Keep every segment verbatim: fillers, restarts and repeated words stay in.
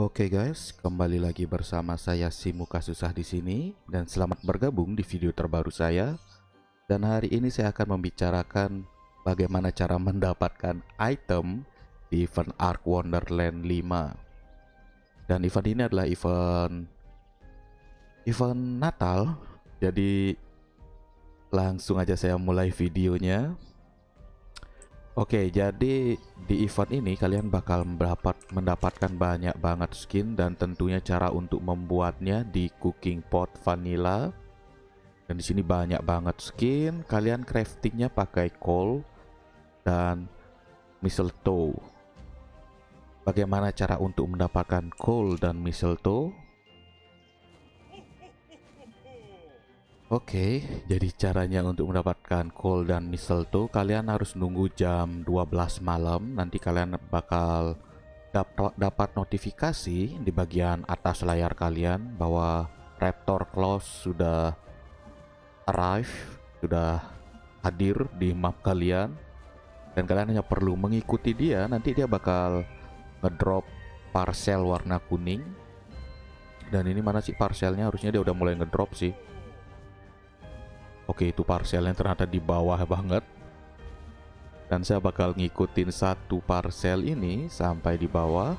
Oke guys, kembali lagi bersama saya si Muka Susah di sini dan selamat bergabung di video terbaru saya. Dan hari ini saya akan membicarakan bagaimana cara mendapatkan item di event Ark Wonderland lima. Dan event ini adalah event event Natal. Jadi langsung aja saya mulai videonya. Oke, jadi di event ini kalian bakal mendapat mendapatkan banyak banget skin dan tentunya cara untuk membuatnya di Cooking Pot Vanilla. Dan di sini banyak banget skin. Kalian craftingnya pakai coal dan mistletoe. Bagaimana cara untuk mendapatkan coal dan mistletoe? Oke, jadi caranya untuk mendapatkan coal dan mistletoe kalian harus nunggu jam dua belas malam. Nanti kalian bakal dapat dapat notifikasi di bagian atas layar kalian bahwa Raptor Claws sudah arrive, sudah hadir di map kalian. Dan kalian hanya perlu mengikuti dia, nanti dia bakal ngedrop parcel warna kuning. Dan ini mana sih parcelnya? Harusnya dia udah mulai ngedrop sih. Oke, itu parcelnya ternyata di bawah banget. Dan saya bakal ngikutin satu parcel ini sampai di bawah.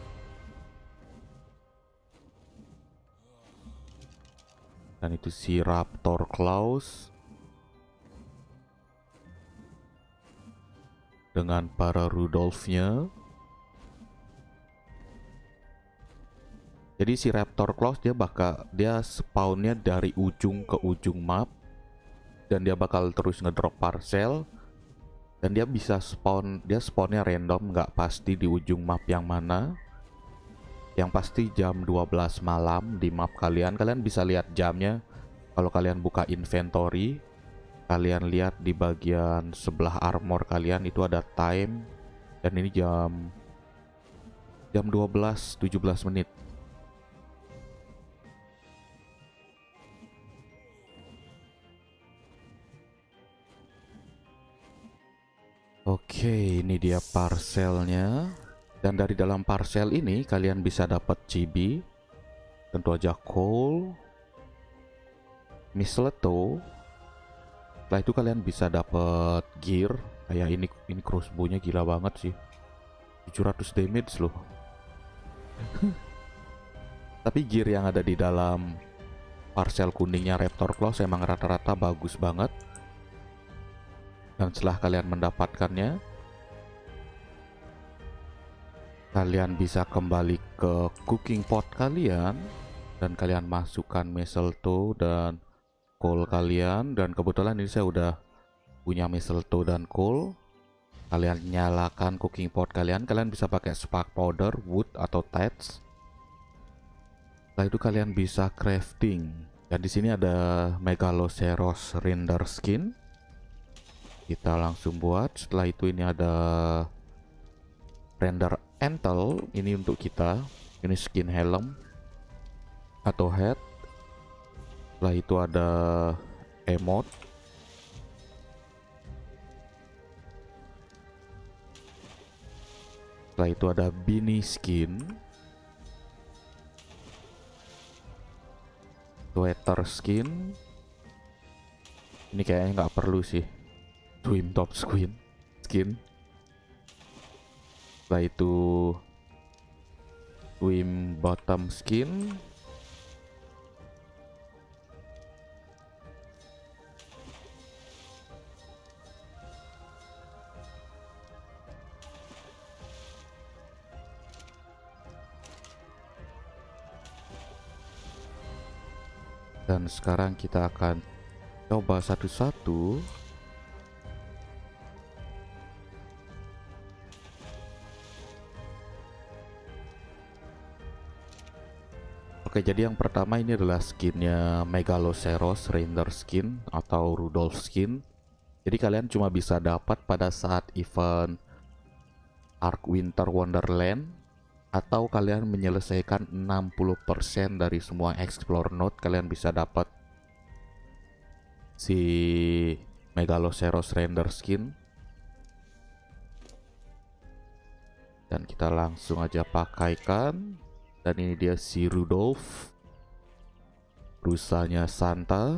Dan itu si Raptor Claws dengan para Rudolphnya. Jadi si Raptor Claws dia bakal dia spawnnya dari ujung ke ujung map. Dan dia bakal terus ngedrop parcel. Dan dia bisa spawn, dia spawnnya random, nggak pasti di ujung map yang mana. Yang pasti jam dua belas malam di map kalian. Kalian bisa lihat jamnya kalau kalian buka inventory. Kalian lihat di bagian sebelah armor kalian itu ada time. Dan ini jam jam dua belas tujuh belas menit. Oke, ini dia parcelnya. Dan dari dalam parcel ini kalian bisa dapat chibi. Tentu aja coal, mistletoe. Setelah itu kalian bisa dapat gear. Kayak ini ini crossbow-nya gila banget sih. tujuh ratus damage loh. Tapi gear yang ada di dalam parcel kuningnya Raptor Claws emang rata-rata bagus banget. Dan setelah kalian mendapatkannya, kalian bisa kembali ke cooking pot kalian dan kalian masukkan mistletoe dan coal kalian. Dan kebetulan ini saya udah punya mistletoe dan coal. Kalian nyalakan cooking pot kalian, kalian bisa pakai spark powder, wood atau thatch. Setelah itu kalian bisa crafting. Dan di sini ada Megaloceros render skin. Kita langsung buat. Setelah itu ini ada render antle, ini untuk kita. Ini skin helm atau head. Setelah itu ada emote. Setelah itu ada beanie skin, sweater skin. Ini kayaknya nggak perlu sih. Swim top skin skin. Setelah itu swim bottom skin. Dan sekarang kita akan coba satu-satu. Oke, jadi yang pertama ini adalah skinnya Megaloceros render skin atau Rudolph skin. Jadi kalian cuma bisa dapat pada saat event Ark Winter Wonderland atau kalian menyelesaikan enam puluh persen dari semua explore node, kalian bisa dapat si Megaloceros render skin. Dan kita langsung aja pakaikan. Dan ini dia si Rudolph, rusanya Santa.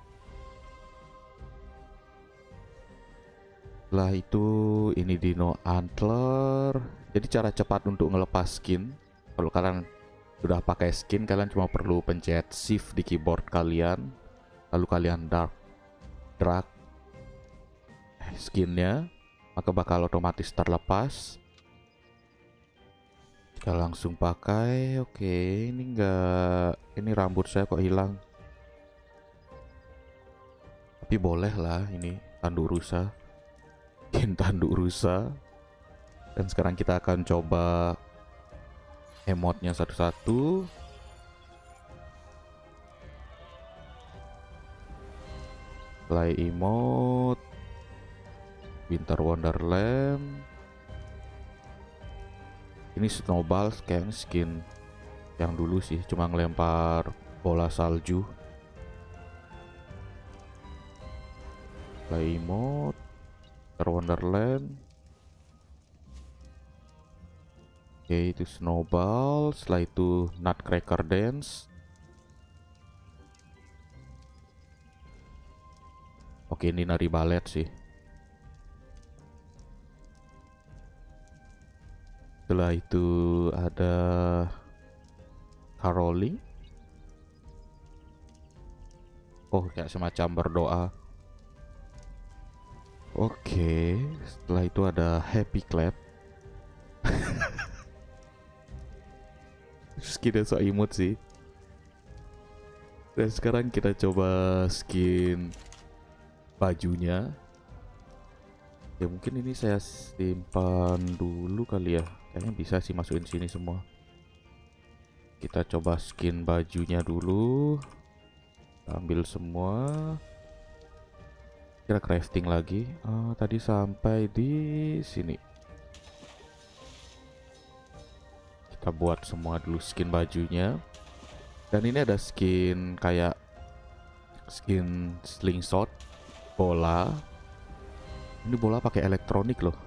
Setelah itu ini Dino Antler. Jadi cara cepat untuk ngelepas skin, kalau kalian sudah pakai skin, kalian cuma perlu pencet shift di keyboard kalian, lalu kalian dark drag skinnya, maka bakal otomatis terlepas. Kita langsung pakai. Oke, ini enggak, ini rambut saya kok hilang, tapi boleh lah. Ini tanduk rusa, skin tanduk rusa. Dan sekarang kita akan coba emotnya satu-satu. Play emote Winter Wonderland. Ini snowball, kayaknya skin yang dulu sih, cuma ngelempar bola salju. Play emote Winter Wonderland. Oke, itu snowball. Setelah itu Nutcracker Dance. Oke, ini nari balet sih. Setelah itu ada caroling. Oh, kayak semacam berdoa. Oke, setelah itu ada happy clap. Skinnya so imut sih. Dan sekarang kita coba skin bajunya. Ya mungkin ini saya simpan dulu kali ya. Kayaknya bisa sih masukin sini semua. Kita coba skin bajunya dulu. Ambil semua. Kita crafting lagi. Oh, tadi sampai di sini. Kita buat semua dulu skin bajunya. Dan ini ada skin kayak skin slingshot bola. Ini bola pakai elektronik loh.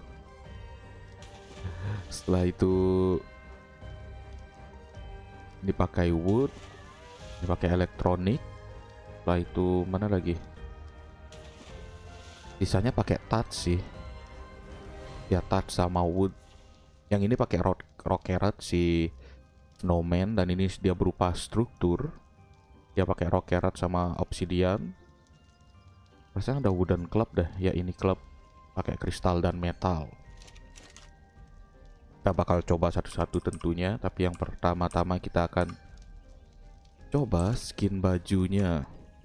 Setelah itu ini pakai wood, ini pakai elektronik. Setelah itu mana lagi? Sisanya pakai touch sih. Ya touch sama wood. Yang ini pakai rock rocket si snowman, dan ini dia berupa struktur. Dia pakai rocket sama obsidian. Rasanya ada wooden club dah. Ya ini club pakai kristal dan metal. Kita bakal coba satu-satu tentunya, tapi yang pertama-tama kita akan coba skin bajunya.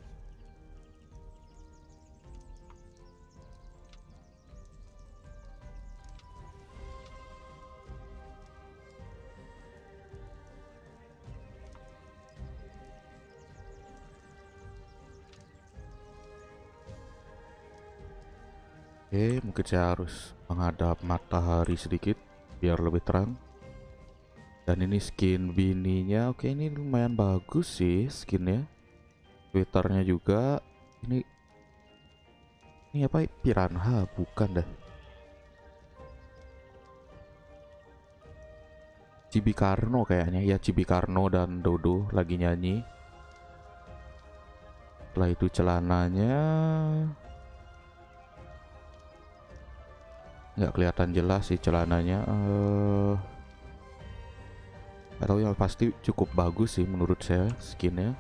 Oke, mungkin saya harus menghadap matahari sedikit biar lebih terang. Dan ini skin bininya. Oke, ini lumayan bagus sih skinnya. Twitternya juga. Ini ini apa? Piranha bukan dah. Chibi Carno kayaknya. Ya, Chibi Carno dan Dodo lagi nyanyi. Setelah itu celananya nggak kelihatan jelas sih celananya. Uh, atau yang pasti cukup bagus sih menurut saya skinnya.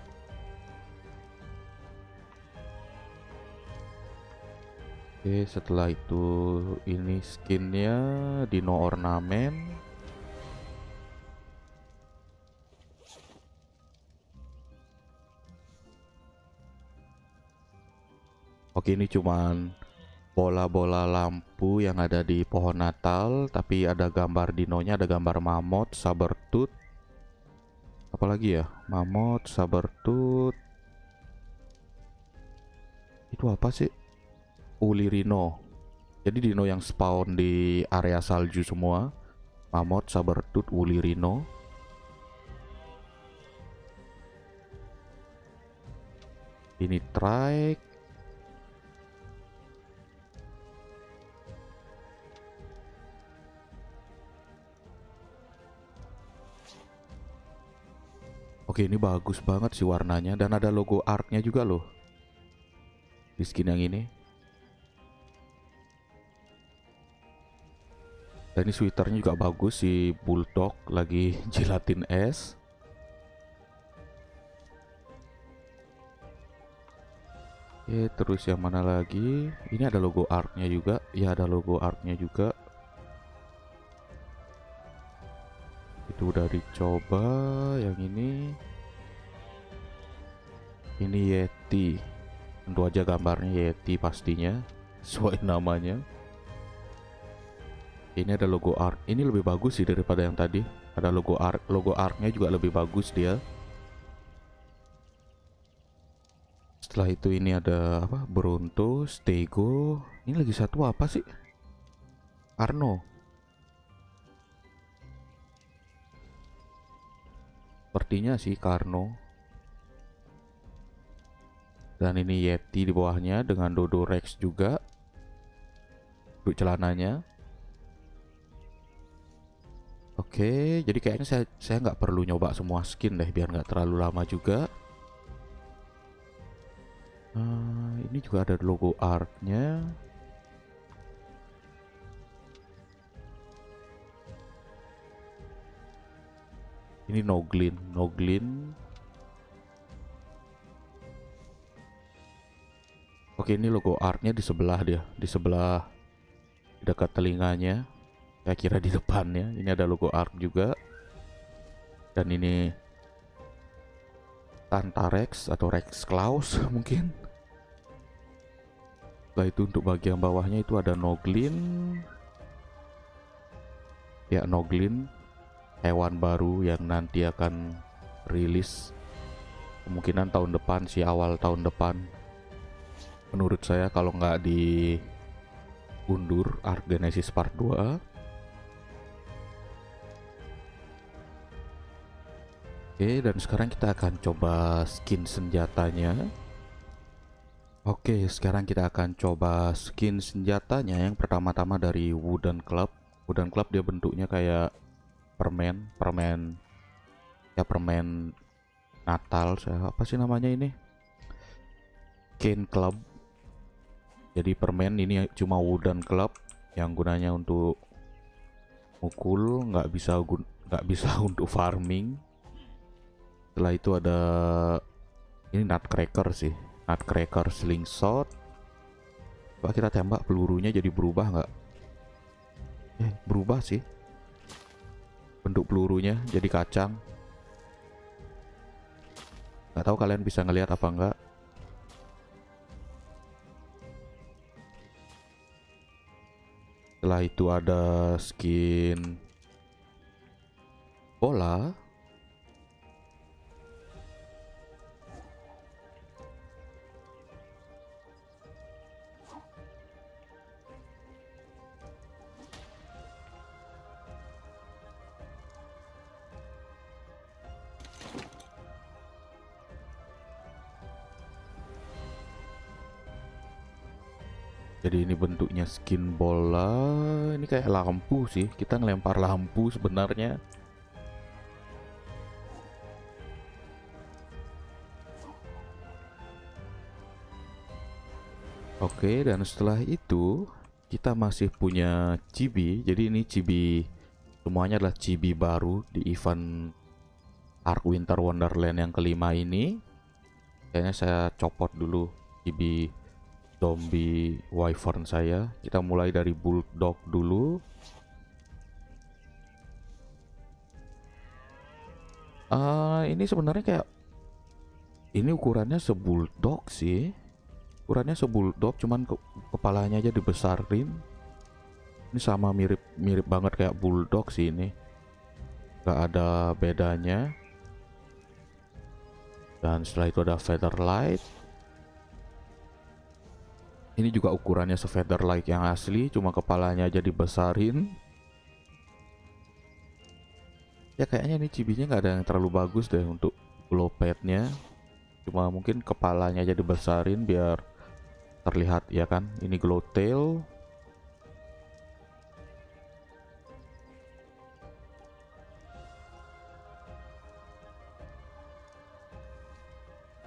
Oke, setelah itu ini skinnya Dino Ornamen. Oke, ini cuman bola-bola lampu yang ada di pohon Natal, tapi ada gambar dinonya, ada gambar mamut, sabertooth. Apalagi ya? Mamut, sabertooth. Itu apa sih? Uli Rhino. Jadi dino yang spawn di area salju semua. Mamut, sabertooth, Uli Rhino. Ini trike. Oke, ini bagus banget sih warnanya dan ada logo Ark-nya juga loh di skin yang ini. Dan ini sweaternya juga bagus, si Bulldog lagi jilatin es. Oke, terus yang mana lagi? Ini ada logo Ark-nya juga. Ya, ada logo Ark-nya juga. Itu udah dicoba. Yang ini Ini Yeti. Tentu aja gambarnya Yeti pastinya, sesuai namanya. Ini ada logo Ark. Ini lebih bagus sih daripada yang tadi. Ada logo Ark. Logo Ark-nya juga lebih bagus dia. Setelah itu ini ada apa? Bronto, Stego. Ini lagi satu apa sih? Arno. Sepertinya sih Karno. Dan ini Yeti di bawahnya dengan Dodo Rex juga. Untuk celananya. Oke, jadi kayaknya saya saya nggak perlu nyoba semua skin deh biar nggak terlalu lama juga. Uh, ini juga ada logo Ark-nya. Ini Noglin, Noglin. Oke, ini logo Ark-nya di sebelah dia, di sebelah dekat telinganya. Saya kira di depannya. Ini ada logo Ark juga. Dan ini Tantarex atau Rex Claus mungkin. Setelah itu untuk bagian bawahnya itu ada Noglin. Ya, Noglin, hewan baru yang nanti akan rilis kemungkinan tahun depan sih, awal tahun depan. Menurut saya kalau nggak diundur Ark Genesis Part dua. Oke, dan sekarang kita akan coba skin senjatanya. Oke, sekarang kita akan coba skin senjatanya. Yang pertama-tama dari Wooden Club. Wooden Club dia bentuknya kayak permen, permen ya permen Natal. Saya apa sih namanya ini? Cane Club. Jadi permen ini cuma Wooden Club yang gunanya untuk mukul, nggak bisa nggak bisa untuk farming. Setelah itu ada ini Nutcracker sih. Nutcracker Slingshot. Coba kita tembak pelurunya jadi berubah nggak? Eh, berubah sih. Bentuk pelurunya jadi kacang. Nggak tahu kalian bisa ngelihat apa enggak. Setelah itu ada skin bola. Jadi ini bentuknya skin bola. Ini kayak lampu sih. Kita ngelempar lampu sebenarnya. Oke, dan setelah itu kita masih punya chibi. Jadi ini chibi, semuanya adalah chibi baru di event Ark Winter Wonderland yang kelima ini. Kayaknya saya copot dulu chibi zombie wyvern saya. Kita mulai dari Bulldog dulu. Uh, ini sebenarnya kayak ini ukurannya sebulldog sih. Ukurannya sebulldog, cuman ke kepalanya aja dibesarin. Ini sama mirip mirip banget kayak bulldog sih ini. Gak ada bedanya. Dan setelah itu ada Featherlight. Ini juga ukurannya se-Featherlight yang asli, cuma kepalanya aja dibesarin. Ya kayaknya ini cibinya nggak ada yang terlalu bagus deh untuk glow padnya. Cuma mungkin kepalanya aja dibesarin biar terlihat ya kan. Ini glow tail.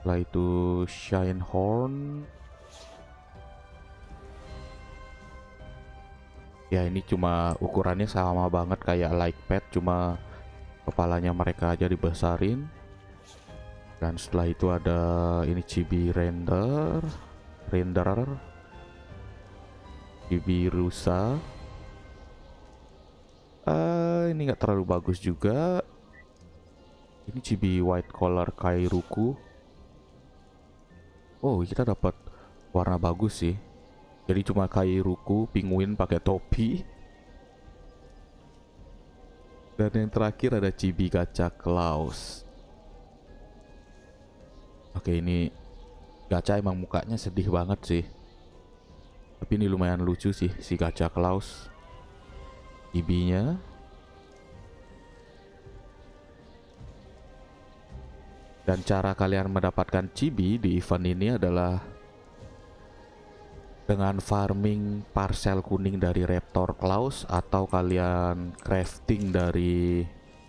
Setelah itu Shine Horn. Ya ini cuma ukurannya sama banget kayak Like Pet, cuma kepalanya mereka aja dibesarin. Dan setelah itu ada ini Chibi Render, Renderer, Chibi Rusa. Uh, ini nggak terlalu bagus juga. Ini Chibi White Collar Kairuku. Oh, kita dapat warna bagus sih. Jadi cuma Kairuku, penguin pakai topi. Dan yang terakhir ada Chibi Gacha Klaus. Oke, ini Gacha emang mukanya sedih banget sih. Tapi ini lumayan lucu sih si Gacha Klaus. Chibi-nya. Dan cara kalian mendapatkan chibi di event ini adalah dengan farming parcel kuning dari Raptor Claws, atau kalian crafting dari...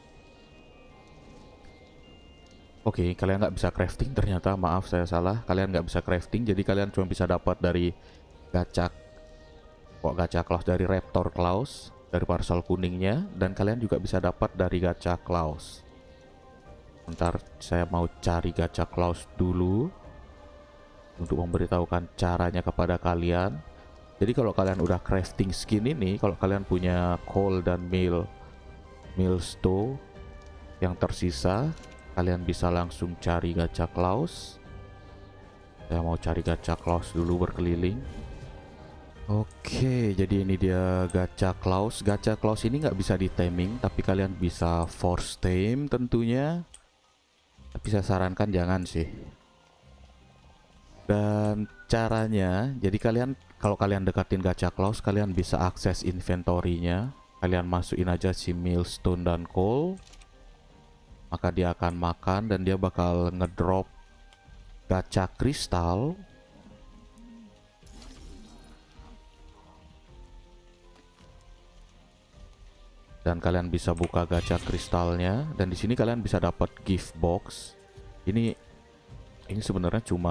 Oke, okay, kalian nggak bisa crafting ternyata, maaf saya salah. Kalian nggak bisa crafting, jadi kalian cuma bisa dapat dari gacha, kok gacha Claws dari Raptor Claws, dari parcel kuningnya, dan kalian juga bisa dapat dari gacha Claws. Ntar saya mau cari gacha Claws dulu untuk memberitahukan caranya kepada kalian. Jadi kalau kalian udah crafting skin ini, kalau kalian punya coal dan meal millstone yang tersisa, kalian bisa langsung cari gacha Claws. Saya mau cari gacha Claws dulu berkeliling. Oke, jadi ini dia gacha Claws. Gacha Claws ini nggak bisa di taming, tapi kalian bisa force tame tentunya. Tapi saya sarankan jangan sih. Dan caranya, jadi kalian kalau kalian dekatin gacha Claws, kalian bisa akses inventory-nya. Kalian masukin aja si millstone dan coal, maka dia akan makan dan dia bakal ngedrop gacha kristal. Dan kalian bisa buka gacha kristalnya, dan di sini kalian bisa dapat gift box. Ini ini sebenarnya cuma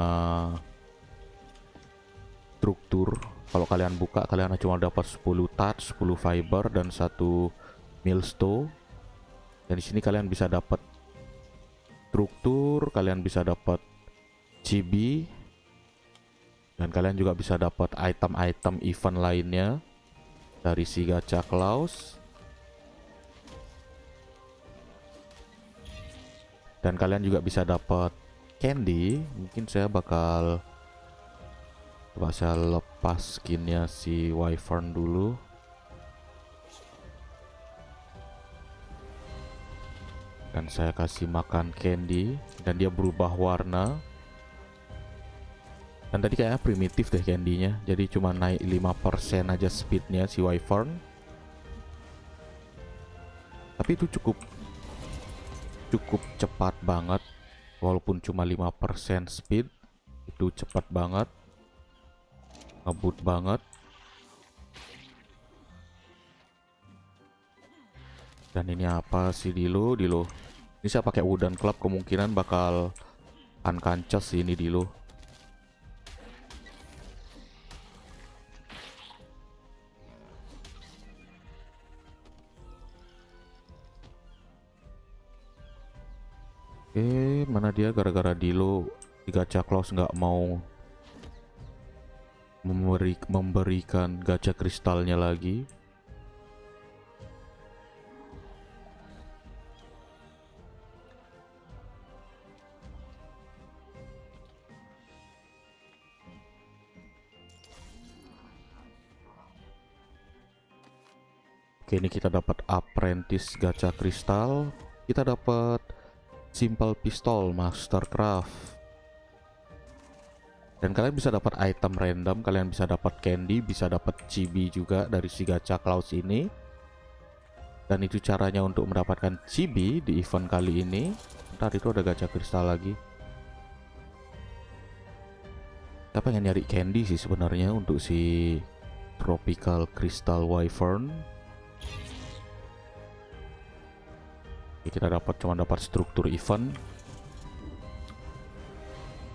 struktur. Kalau kalian buka, kalian cuma dapat sepuluh touch, sepuluh fiber, dan satu millstone. Dan di sini kalian bisa dapat struktur, kalian bisa dapat chibi, dan kalian juga bisa dapat item-item event lainnya dari si gacha Claws. Dan kalian juga bisa dapat candy. Mungkin saya bakal coba saya lepas skinnya si Wyvern dulu. Dan saya kasih makan candy dan dia berubah warna. Dan tadi kayaknya primitif deh candy-nya. Jadi cuma naik lima persen aja speednya si Wyvern. Tapi itu cukup cukup cepat banget, walaupun cuma lima persen speed, itu cepat banget, ngebut banget. Dan ini apa sih Dilo? Dilo ini saya pakai wooden club, kemungkinan bakal unconscious sih ini Dilo. Eh, mana dia? Gara-gara Dilo di gacha Claws nggak mau memberi memberikan gacha kristalnya lagi. Oke, ini kita dapat apprentice gacha kristal. Kita dapat simple pistol mastercraft. Dan kalian bisa dapat item random, kalian bisa dapat candy, bisa dapat chibi juga dari si gacha Claws ini. Dan itu caranya untuk mendapatkan chibi di event kali ini. Ntar itu ada gacha kristal lagi. Saya pengen nyari candy sih sebenarnya untuk si Tropical Crystal Wyvern. Oke, kita dapat cuma dapat struktur event.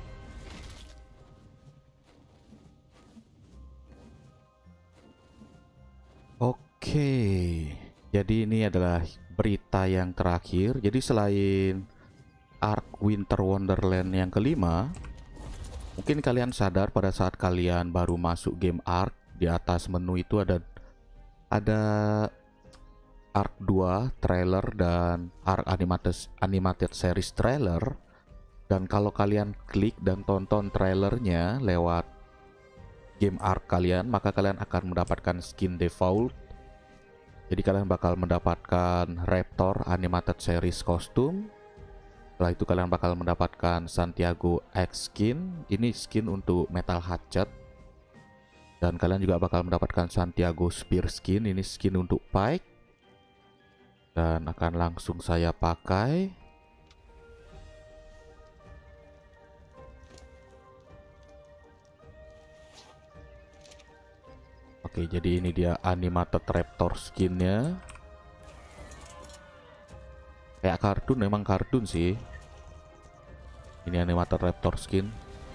Oke, jadi ini adalah berita yang terakhir. Jadi selain Ark Winter Wonderland yang kelima, mungkin kalian sadar pada saat kalian baru masuk game Ark, di atas menu itu ada ada Ark dua trailer dan Ark animated animated series trailer. Dan kalau kalian klik dan tonton trailernya lewat game Ark kalian, maka kalian akan mendapatkan skin default. Jadi kalian bakal mendapatkan Raptor animated series kostum. Setelah itu kalian bakal mendapatkan Santiago X skin. Ini skin untuk Metal Hatchet. Dan kalian juga bakal mendapatkan Santiago Spear skin. Ini skin untuk Pike. Dan akan langsung saya pakai. Oke, jadi ini dia animated Raptor skinnya. Kayak kartun, memang kartun sih. Ini animated Raptor skin.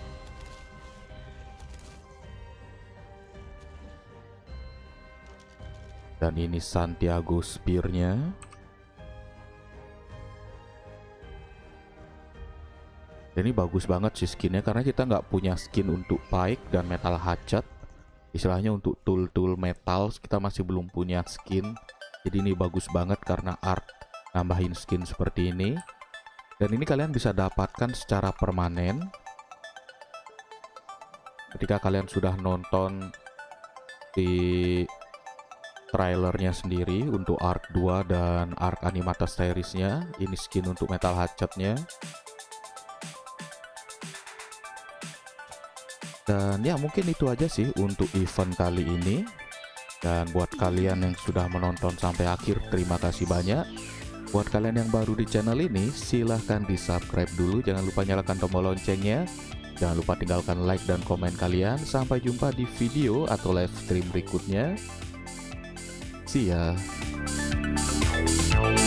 Dan ini Santiago Spear-nya. Dan ini bagus banget sih skinnya, karena kita nggak punya skin untuk Pike dan Metal Hatchet. Istilahnya untuk tool-tool metal kita masih belum punya skin. Jadi ini bagus banget karena Ark nambahin skin seperti ini. Dan ini kalian bisa dapatkan secara permanen ketika kalian sudah nonton di trailernya sendiri untuk Ark dua dan Ark animated series-nya. Ini skin untuk Metal Hatchet-nya. Dan ya mungkin itu aja sih untuk event kali ini. Dan buat kalian yang sudah menonton sampai akhir, terima kasih banyak. Buat kalian yang baru di channel ini, silahkan di subscribe dulu. Jangan lupa nyalakan tombol loncengnya. Jangan lupa tinggalkan like dan komen kalian. Sampai jumpa di video atau live stream berikutnya. See ya.